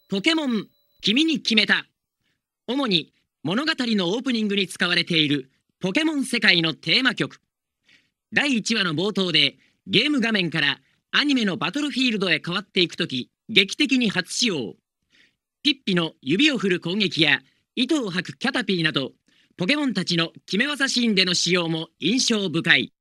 ポケモン君に決めた。主に物語のオープニングに使われているポケモン世界のテーマ曲。第1話の冒頭でゲーム画面からアニメのバトルフィールドへ変わっていくとき、劇的に初使用。ピッピの指を振る攻撃や糸を吐くキャタピーなど、ポケモンたちの決め技シーンでの使用も印象深い。